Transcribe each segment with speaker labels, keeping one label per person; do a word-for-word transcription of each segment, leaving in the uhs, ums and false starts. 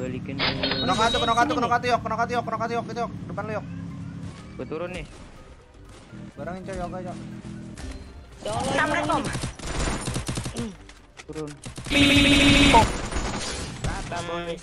Speaker 1: balikin.
Speaker 2: Kena katu, kena katu, kena katu yok, kena katu yok, kena katu yok, itu yok, depan lu yok.
Speaker 1: Gue turun nih.
Speaker 2: Barangin coy, yoga yok.
Speaker 3: Assalamualaikum.
Speaker 1: Turun.
Speaker 3: Rata boy.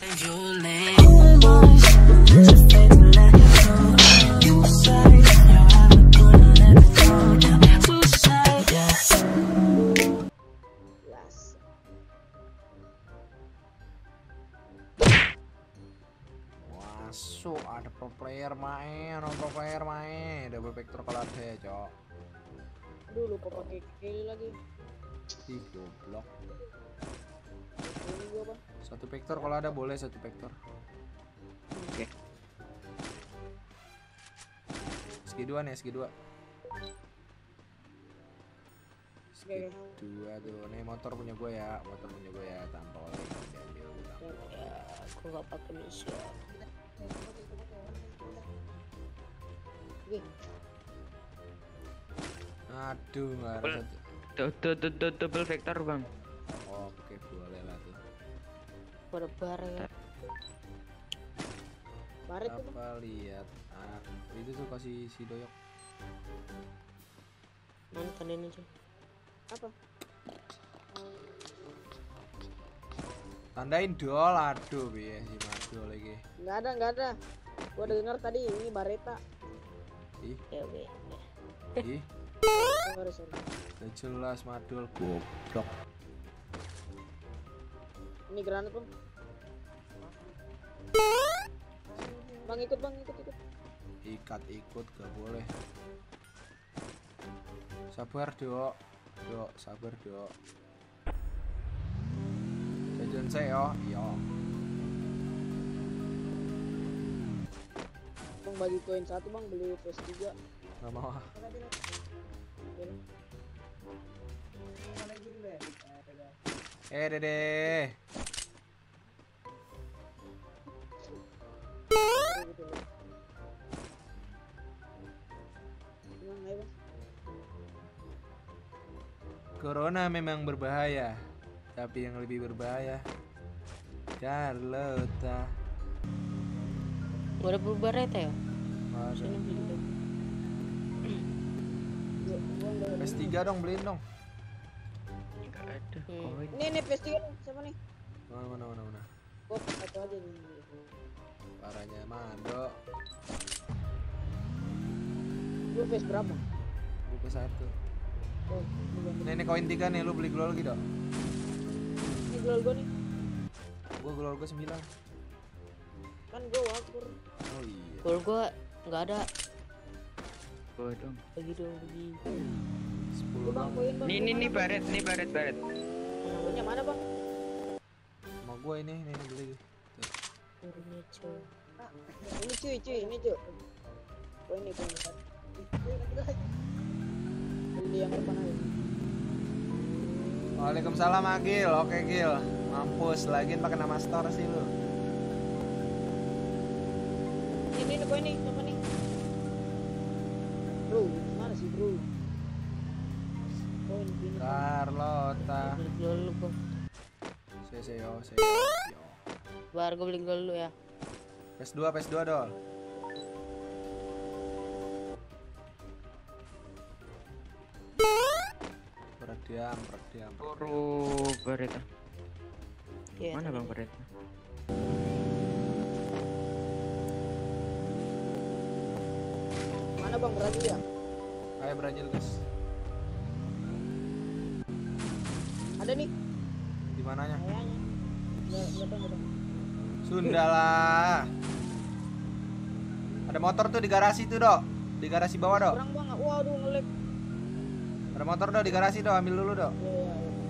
Speaker 2: Masuk, ada pro player main, ada pro player main, double vector kalau ada ya, cok.
Speaker 4: Aduh, lupa pakai kill lagi.
Speaker 2: Ih, goblok.
Speaker 4: Ini gua, Bang.
Speaker 2: Satu vector kalau ada boleh satu vector.
Speaker 1: Oke.
Speaker 2: S G dua nih, S G dua. S G
Speaker 4: Oke.
Speaker 2: dua tuh, nih motor punya gue ya, motor punya gue ya, tampol diambil, gue tampol.
Speaker 3: Ya, aku nggak pakai mission.
Speaker 4: Oke.
Speaker 2: Aduh, nggak ada satu.
Speaker 1: Tuh, tuh, tuh, tuh, double vector bang.
Speaker 2: Oh, oke, boleh lah tuh.
Speaker 3: Berbar ya.
Speaker 4: Baret tuh, Bang.
Speaker 2: Apa lihat? Ah, itu tuh kasih si doyok.
Speaker 3: Mana tandanya aja.
Speaker 4: Apa?
Speaker 2: Tandain dol, aduh, biar si Madol lagi.
Speaker 4: Nggak ada, nggak ada. Gua dengar tadi ini Bareta.
Speaker 2: Ih,
Speaker 3: Ya be.
Speaker 2: ih,
Speaker 4: Sorry, sorry.
Speaker 2: udah jelas Madol goblok.
Speaker 4: Ini granat, Bang. Bang ikut, Bang, ikut, ikut.
Speaker 2: Ikat ikut gak boleh. Sabar dok, dok, sabar dok. Jajan saya, iya.
Speaker 4: Bang bagi koin satu, Bang, beli P S tiga.
Speaker 2: Gak mau. ah. Eh dede.
Speaker 4: Bang, ayo, Bang.
Speaker 2: Corona memang berbahaya, tapi yang lebih berbahaya Carlota.
Speaker 3: Gua ada berbar ya ya.
Speaker 2: Ada.
Speaker 3: Sini beli.
Speaker 4: Gua- gua nggak ada.
Speaker 2: P S tiga dong, beliin dong.
Speaker 1: Enggak ada.
Speaker 3: Hmm.
Speaker 1: Koin.
Speaker 4: Ini nih P S tiga nih, siapa nih?
Speaker 2: Mana mana mana mana.
Speaker 4: Gua satu aja nih.
Speaker 2: Parahnya Mando.
Speaker 4: Lu P S berapa?
Speaker 2: Gue P S satu.
Speaker 4: Oh, lu ganti.
Speaker 2: Nih, ini koin tiga nih, lu beli glow lagi dong.
Speaker 4: Ini jual gua nih.
Speaker 2: Gue glow gue sembilan.
Speaker 4: Kan gua wakur.
Speaker 2: Oh iya.
Speaker 3: Gol gua nggak ada.
Speaker 1: Gue dong.
Speaker 3: Bagi dong bagi.
Speaker 2: sepuluh
Speaker 4: Lu, Bang,
Speaker 2: dong.
Speaker 4: koin, Bang.
Speaker 1: Nih, nih, nih,
Speaker 4: Mana,
Speaker 1: baret, nih, baret, baret.
Speaker 4: Bang? Koinnya mana, Bang?
Speaker 2: Sama gue ini, ini, ini beli. Tuh.
Speaker 3: Turunnya cuy.
Speaker 4: Ini cuy, cuy, ini cuy. Koin nih, koin. Beli yang depan aja.
Speaker 2: Waalaikumsalam Agil, oke Gil. Mampus, lagian pakai nama store sih lu.
Speaker 4: Ini nih koin nih, siapa nih? Bro, mana sih, Bro? Koin ini.
Speaker 2: Carlota.
Speaker 3: Beli gol lu gua.
Speaker 2: Saya saya yo, saya yo.
Speaker 3: Bar gua beli gol lu ya.
Speaker 2: P S dua, P S dua dol. Peredam, peredam.
Speaker 1: Turu baret.
Speaker 3: Iya.
Speaker 1: Mana bang baret?
Speaker 4: Mana, Bang, berarti ya?
Speaker 2: Ayo Brazil guys.
Speaker 4: Ada nih.
Speaker 2: Di mananya?
Speaker 4: Kayaknya. Enggak, enggak tahu, enggak tahu.
Speaker 2: Sunda lah. Ada motor tuh di garasi tuh dok. Di garasi bawah dok.
Speaker 4: Kurang, Bang. Waduh, ngelek.
Speaker 2: Ada motor dok di garasi dok. Ambil dulu dok.
Speaker 4: Iya, iya, iya.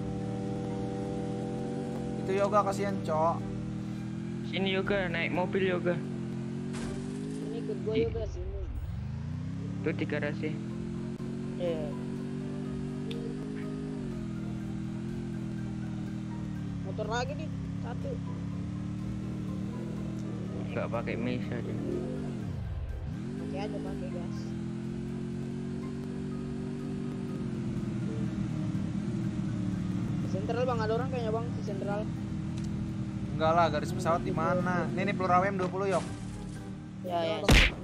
Speaker 2: Itu yoga kasihan cok.
Speaker 1: Sini yoga, naik mobil yoga.
Speaker 4: Ini ikut gua juga sini.
Speaker 1: Tuh di garasi.
Speaker 3: Iya.
Speaker 4: Motor lagi nih, satu.
Speaker 1: Enggak pakai mesa dia.
Speaker 4: Pakai aja, pakai gas. Di Sentral, Bang, ada orang kayaknya, Bang, di Sentral.
Speaker 2: Enggak lah, garis pesawat di mana? Nih nih peluru A W M dua puluh yok.
Speaker 3: Ya ya.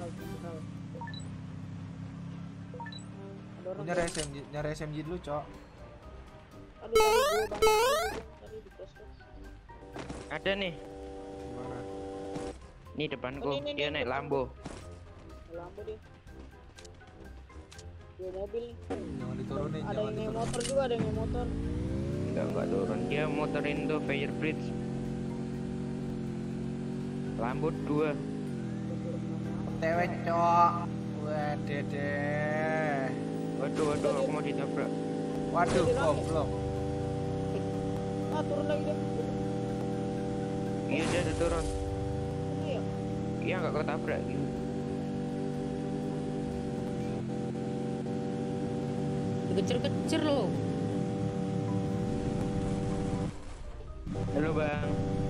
Speaker 4: Ada orang
Speaker 2: Nyari S M G, nyari S M G dulu, Cok.
Speaker 4: Aduh, tadi gua bang. Tadi di pos.
Speaker 1: Ada nih.
Speaker 2: Gimana?
Speaker 1: Nih depanku.
Speaker 4: Oh, ini, ini,
Speaker 1: Dia
Speaker 4: ini,
Speaker 1: naik
Speaker 4: depan.
Speaker 1: Lambo.
Speaker 4: Lampu dia. Dua mobil nih.
Speaker 2: Jangan diturunin,
Speaker 4: Ada
Speaker 2: jangan
Speaker 4: yang naik
Speaker 2: diturunin.
Speaker 4: motor juga, ada yang naik motor.
Speaker 1: Enggak enggak turun. Dia motorin tuh Fire Bridge. Lambo dua.
Speaker 2: T W, Cok. Waduh deh.
Speaker 1: Waduh waduh aku mau ditabrak.
Speaker 2: Waduh, goblok.
Speaker 4: Ah, turun lagi dia.
Speaker 1: Iya dia udah turun.
Speaker 4: Ini ya.
Speaker 1: Iya enggak ketabrak gitu.
Speaker 3: Kecer-kecer loh.
Speaker 1: Halo bang.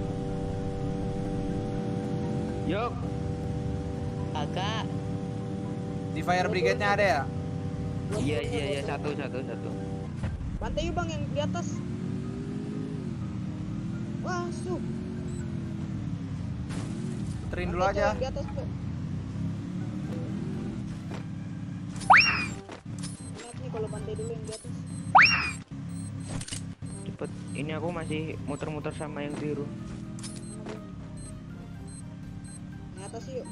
Speaker 1: Yok.
Speaker 3: Agak.
Speaker 2: Di fire brigade-nya ada ya?
Speaker 1: Iya iya iya satu satu satu.
Speaker 4: Bantai yuk bang yang di atas. Wah, su.
Speaker 2: Puterin dulu
Speaker 4: Bantai tuh
Speaker 2: aja.
Speaker 4: yang di atas tuh. Lihat nih kalau bantai dulu yang di atas.
Speaker 1: Cepet. Ini aku masih muter-muter sama yang biru.
Speaker 4: Yang atas yuk.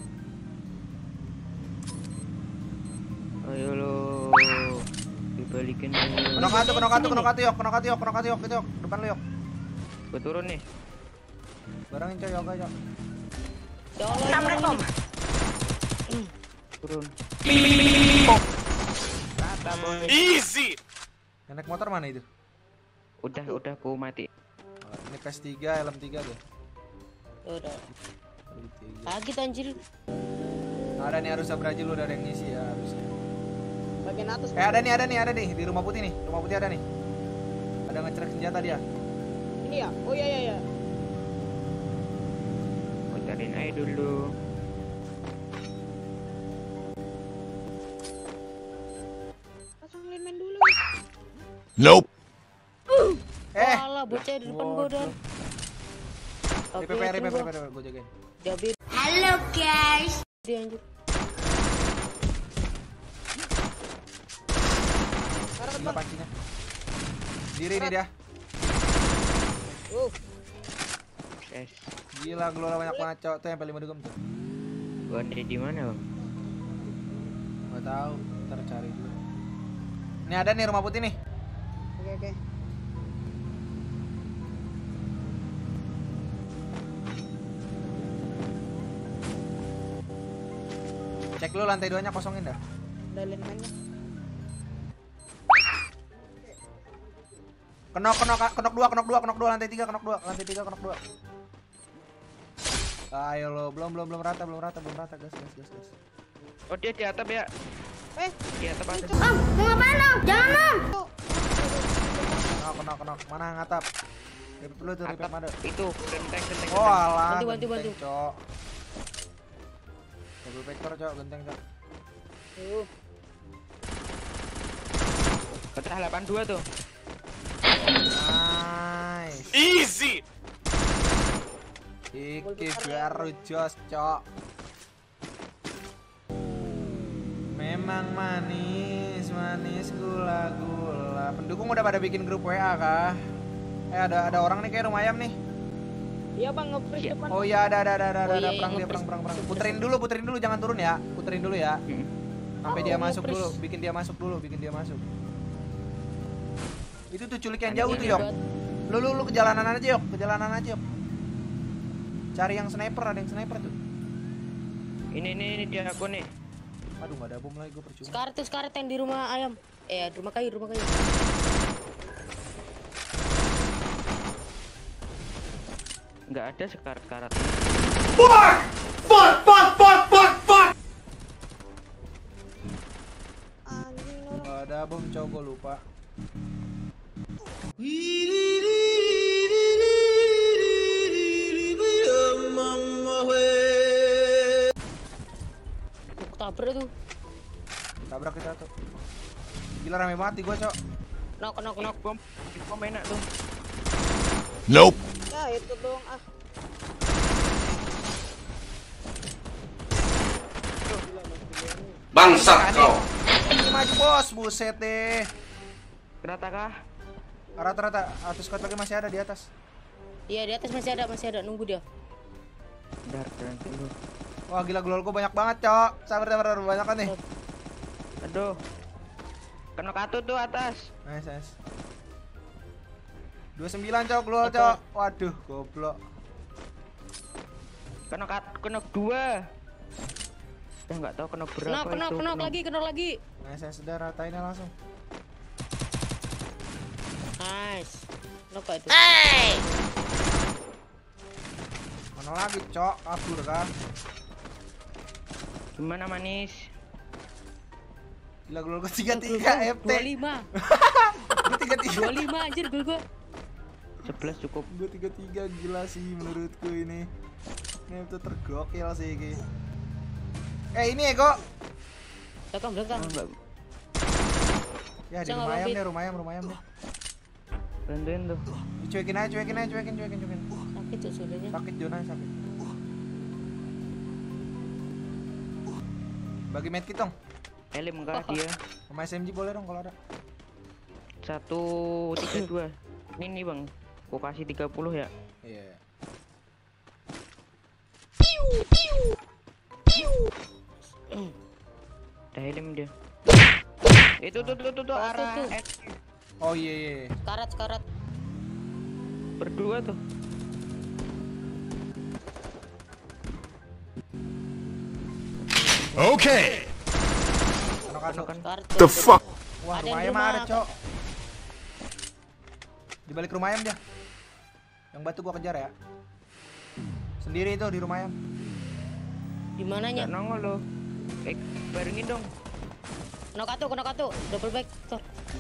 Speaker 1: Ayo lo. Dibalikin dulu.
Speaker 2: Kenok atu, kenok atu, kenok atu yok, kenok atu yok, kenok atu yok, itu yok. Depan lu yok.
Speaker 1: Gue turun nih.
Speaker 2: Barangin Cok, yok aja.
Speaker 3: Ya Allah.
Speaker 1: Turun. Rata boy.
Speaker 2: Yang naik motor mana itu?
Speaker 1: Udah udah aku mati.
Speaker 2: Oh, ini P S tiga, helm tiga tuh.
Speaker 3: Ya udah.
Speaker 2: Helm tiga.
Speaker 3: Kaget anjir.
Speaker 2: Ada nih harus Brazil lu, ada yang ngisi ya harusnya.
Speaker 4: Bagian atas.
Speaker 2: Eh ada nih, ada nih, ada nih di rumah putih nih. Rumah putih ada nih. Ada ngecerek senjata dia.
Speaker 4: Ini ya. Oh iya iya iya.
Speaker 1: Mau cariin aja dulu.
Speaker 4: Pasang main dulu.
Speaker 5: Nope.
Speaker 2: Eh,
Speaker 3: Walah, bocah di depan gua dan.
Speaker 2: R P P, R P P, R P P, gua jagain.
Speaker 3: Jabir
Speaker 6: Halo guys.
Speaker 3: dia anjir.
Speaker 4: Karat
Speaker 2: Gila
Speaker 4: bang.
Speaker 2: pancinya. Diri nih dia.
Speaker 4: Uh,
Speaker 1: Yes.
Speaker 2: Gila, gelora banyak banget, Cok. Tuh yang paling mendugem tuh.
Speaker 1: Gua ada di mana bang?
Speaker 2: Gak tahu, ntar cari dulu. Ini ada nih rumah putih nih.
Speaker 4: oke oke.
Speaker 2: Cek dulu lantai duanya kosongin dah.
Speaker 4: Ada lineman-nya.
Speaker 2: Kenok, kenok, kenok dua, kenok dua, kenok dua, lantai tiga, kenok dua, lantai tiga, kenok dua. Ayo lo, belum, belum, belum rata, belum rata, belum rata, gas, gas, gas, gas.
Speaker 1: Oh dia di atap ya?
Speaker 4: Eh,
Speaker 1: Di atap ada.
Speaker 6: Om, mau ngapain om? Jangan om.
Speaker 2: Kenok, kenok, kenok, mana ngatap? Ripet dulu tuh, ripet
Speaker 1: Atap
Speaker 2: mana?
Speaker 1: itu genteng genteng.
Speaker 2: Oh alah,
Speaker 3: Bantu, bantu,
Speaker 2: genteng,
Speaker 3: bantu.
Speaker 2: Cok. Double vector, Cok, genteng, Cok.
Speaker 4: uh,
Speaker 1: Pecah delapan dua tuh.
Speaker 2: Nice.
Speaker 5: Easy.
Speaker 2: Iki baru jos, Cok. Memang manis, manis gula-gula. Pendukung udah pada bikin grup W A kah? Eh ada ada orang nih kayak rumah ayam nih.
Speaker 4: iya bang nge-freeze
Speaker 1: Iya.
Speaker 4: depan.
Speaker 2: Oh iya ada ada ada ada,
Speaker 3: Oh
Speaker 2: ada,
Speaker 3: iya,
Speaker 2: perang
Speaker 3: yang
Speaker 2: dia perang
Speaker 3: nge-freeze.
Speaker 2: perang perang. Puterin dulu, puterin dulu jangan turun ya. Puterin dulu ya.
Speaker 1: Hmm.
Speaker 2: Sampai
Speaker 3: Oh,
Speaker 2: dia masuk
Speaker 3: nge-freeze.
Speaker 2: dulu, bikin dia masuk dulu, bikin dia masuk. Itu tuh culik yang
Speaker 1: Aneh
Speaker 2: jauh tuh,
Speaker 1: banget.
Speaker 2: Yok. Lu lu lu ke jalanan aja, Yok. Ke jalanan aja, Yok. Cari yang sniper, ada yang sniper tuh.
Speaker 1: Ini ini ini dia aku nih.
Speaker 2: Aduh, enggak ada bom lagi gua percuma.
Speaker 3: Sekarat tuh sekarat yang di rumah ayam. Eh, di rumah kayu, rumah kayu.
Speaker 1: Nggak ada sekarat-karat.
Speaker 5: Fuck! Fuck! Fuck! Fuck! Fuck! Fuck!
Speaker 4: Anjing orang.
Speaker 2: Enggak ada bom, Cok, gua lupa.
Speaker 3: Tuh, ketabrak tuh.
Speaker 2: Tabrak kita tuh. Gila rame banget di gua, Cok.
Speaker 3: Knock, knock, knock.
Speaker 1: Bom, bom enak tuh.
Speaker 5: Nope.
Speaker 4: Ya itu dong ah.
Speaker 5: Bangsat kau.
Speaker 2: Ini maju bos, buset deh.
Speaker 1: Rata kah?
Speaker 2: Rata-rata, atas squad lagi masih ada di atas.
Speaker 3: Iya di atas masih ada, masih ada nunggu dia.
Speaker 1: Dar, keren dulu.
Speaker 2: Wah gila glolku banyak banget cok. Sabar sabar sabar, banyak kan nih.
Speaker 1: Aduh. Kena katu tuh atas.
Speaker 2: Nice nice. dua puluh sembilan cok glol cok. Waduh goblok.
Speaker 1: Kena kat, kena dua. Udah nggak tahu kena berapa
Speaker 3: Kenok, kenok,
Speaker 1: itu.
Speaker 3: kenok lagi, kenok lagi.
Speaker 2: Nice nice, sudah ratainnya langsung.
Speaker 3: Nice. Kenok itu.
Speaker 2: Mana lagi cok, kabur kan.
Speaker 1: Gimana manis?
Speaker 2: Gila glolku tiga tiga F T.
Speaker 3: dua puluh lima.
Speaker 2: Gue tiga tiga.
Speaker 3: dua puluh lima anjir gue gua.
Speaker 1: sebelas cukup.
Speaker 2: Gue tiga tiga gila sih menurutku ini. Ini tuh tergokil sih ini. Eh ini Ego.
Speaker 3: Belakang, belakang.
Speaker 1: Oh, enggak.
Speaker 2: Ya di
Speaker 3: Jangan
Speaker 2: rumah ayam
Speaker 3: lobby.
Speaker 2: deh, rumah ayam, rumah ayam deh.
Speaker 1: Bantuin tuh.
Speaker 2: Cuekin aja, cuekin aja, cuekin, cuekin, cuekin.
Speaker 3: Sakit tuh sudahnya.
Speaker 2: Sakit Jona, sakit. Bagi medkit dong.
Speaker 1: Elim kah dia?
Speaker 2: Sama S M G boleh dong kalau ada.
Speaker 1: Satu tiga dua. Ini nih bang. Gua kasih tiga puluh ya.
Speaker 2: Iya.
Speaker 1: Dah elim dia. Itu tuh tuh tuh, tuh
Speaker 3: Oh,
Speaker 1: arah
Speaker 3: tuh, tuh.
Speaker 1: X.
Speaker 2: Oh iya iya.
Speaker 3: Sekarat, sekarat.
Speaker 1: Berdua tuh.
Speaker 5: Okay.
Speaker 2: Kano-kano.
Speaker 3: Sekarat.
Speaker 5: The fuck?
Speaker 2: Wah,
Speaker 3: Ada
Speaker 2: rumah
Speaker 3: yang
Speaker 2: ayam
Speaker 3: rumah,
Speaker 2: ada, Cok. Di balik rumah ayam dia. Yang batu gua kejar ya. Sendiri itu di rumah ayam.
Speaker 3: Di mananya?
Speaker 1: Nggak nongol lo. Eh, barengin dong.
Speaker 3: Kenok atu, kenok atu. Double back. Tor.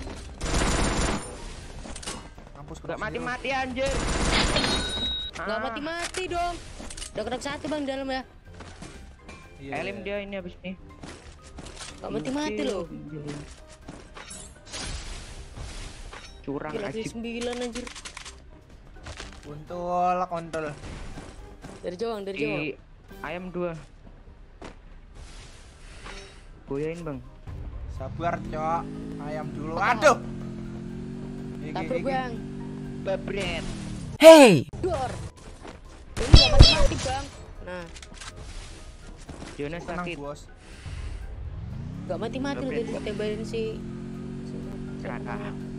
Speaker 2: Mampus
Speaker 1: Gak
Speaker 2: kena
Speaker 1: mati-mati anjir.
Speaker 3: Gak
Speaker 1: Ah,
Speaker 3: mati-mati dong. Udah kenok satu bang dalam ya.
Speaker 2: Iya.
Speaker 1: Elim dia ini habis nih.
Speaker 3: Gak mati-mati loh.
Speaker 1: Curang
Speaker 3: Gila dari
Speaker 1: ajib.
Speaker 3: sembilan anjir.
Speaker 2: Untul kontol.
Speaker 3: Dari jauh, dari jauh.
Speaker 1: Di ayam dua. Goyain bang.
Speaker 2: Sabar, Cok. Ayam dulu. Aduh. Iki,
Speaker 3: Tabur
Speaker 2: iki.
Speaker 3: bang.
Speaker 1: Babret.
Speaker 3: Dor. Ini gak mati-mati bang. Nah,
Speaker 1: Jonas
Speaker 2: Tenang,
Speaker 1: sakit.
Speaker 2: Bos.
Speaker 3: gak mati-mati loh
Speaker 1: Babret.
Speaker 3: dari tembakin si.
Speaker 1: Raka.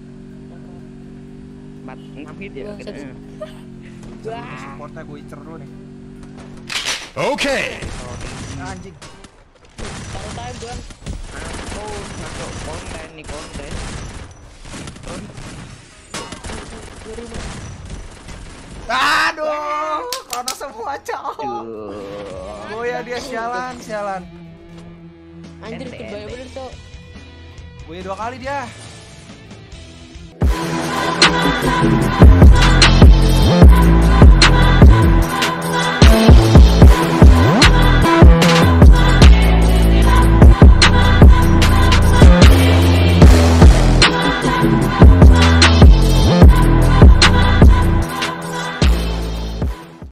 Speaker 1: Empat enam hit ya.
Speaker 3: Wah,
Speaker 1: Kita.
Speaker 3: satu.
Speaker 2: Ini
Speaker 3: Wah.
Speaker 2: supportnya gue incer dulu nih.
Speaker 5: Okay.
Speaker 2: Nah, anjing.
Speaker 3: Taruh time bang.
Speaker 1: Oh, masuk konten nih konten.
Speaker 3: Di rumah.
Speaker 2: Aduh, kono semua, Cok. Oh ya dia sialan, sialan.
Speaker 3: Anjir
Speaker 1: Ente,
Speaker 3: itu banyak
Speaker 1: ente.
Speaker 3: bener tuh.
Speaker 2: Gue dua kali dia.